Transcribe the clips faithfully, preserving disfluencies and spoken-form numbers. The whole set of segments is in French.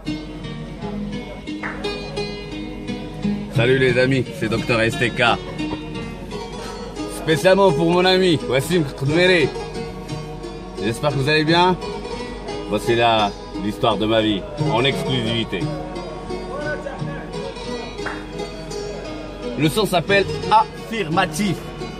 Salut les amis, c'est Docteur S T K. Spécialement pour mon ami Wassim Khmeri. J'espère que vous allez bien. Voici là l'histoire de ma vie, en exclusivité. Le son s'appelle Affirmatif.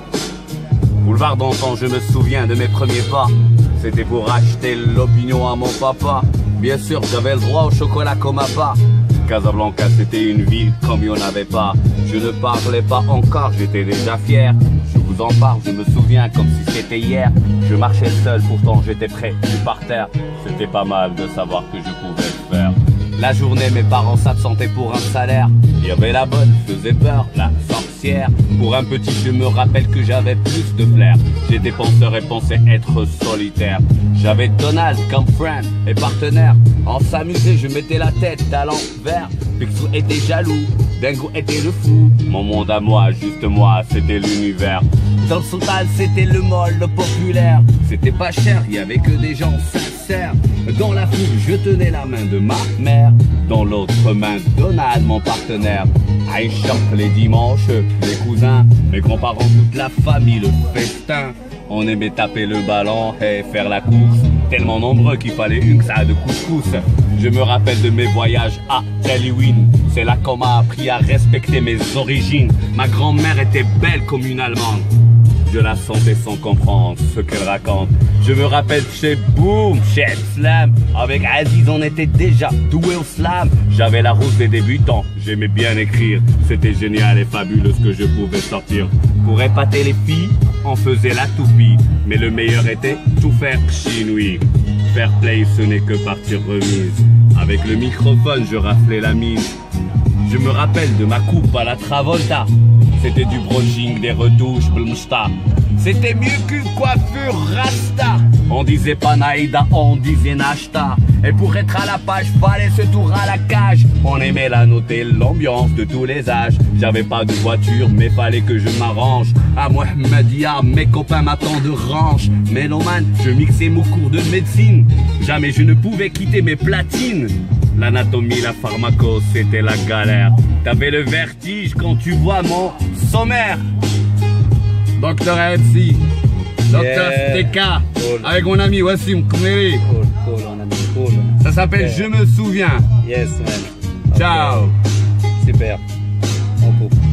Boulevard d'antan, je me souviens de mes premiers pas. C'était pour acheter l'opinion à mon papa. Bien sûr, j'avais le droit au chocolat comme à bas. Casablanca, c'était une ville comme il n'y en avait pas. Je ne parlais pas encore, j'étais déjà fier. Je vous en parle, je me souviens comme si c'était hier. Je marchais seul, pourtant j'étais prêt, je suis par terre. C'était pas mal de savoir que je pouvais le faire. La journée, mes parents s'absentaient pour un salaire. Il y avait la bonne, faisait peur, la sorcière. Pour un petit, je me rappelle que j'avais plus de flair. J'étais penseur et pensais être solitaire. J'avais Donald comme friend et partenaire. En s'amuser, je mettais la tête à l'envers. Picsou était jaloux, Dingo était le fou. Mon monde à moi, juste moi, c'était l'univers. Dans le Sultan, c'était le mall, le populaire. C'était pas cher, il y avait que des gens sincères. Dans la foule, je tenais la main de ma mère. Dans l'autre main, Donald, mon partenaire. I shop les dimanches, les cousins, mes grands-parents, toute la famille, le festin. On aimait taper le ballon et faire la course. Tellement nombreux qu'il fallait une ça de couscous. Je me rappelle de mes voyages à Tallinn. C'est là qu'on m'a appris à respecter mes origines. Ma grand-mère était belle comme une Allemande. Je la sentais sans comprendre ce qu'elle raconte. Je me rappelle chez Boom, chez Slam. Avec Aziz, on était déjà doué au slam. J'avais la rousse des débutants, j'aimais bien écrire. C'était génial et fabuleux ce que je pouvais sortir. Pour épater les filles, on faisait la toupie. Mais le meilleur était tout faire chinois. Fair play, ce n'est que partir remise. Avec le microphone, je raflais la mise. Je me rappelle de ma coupe à la Travolta. C'était du brushing, des retouches, blmsta. C'était mieux qu'une coiffure rasta. On disait pas Naïda, on disait Nashta. Et pour être à la page, fallait se tour à la cage. On aimait la noter, l'ambiance de tous les âges. J'avais pas de voiture, mais fallait que je m'arrange. À Mohamedia, mes copains m'attendent de range. Mélomane, je mixais mon cours de médecine. Jamais je ne pouvais quitter mes platines. L'anatomie, la pharmaco, c'était la galère. T'avais le vertige quand tu vois mon sommaire. Docteur M C, Docteur Yeah. S T K, Cool. avec mon ami Wassim Khmeri. Cool, cool, on a dit cool. Ça s'appelle Yeah. Je me souviens. Yes, man. Ciao. Ok. Super. On coupe.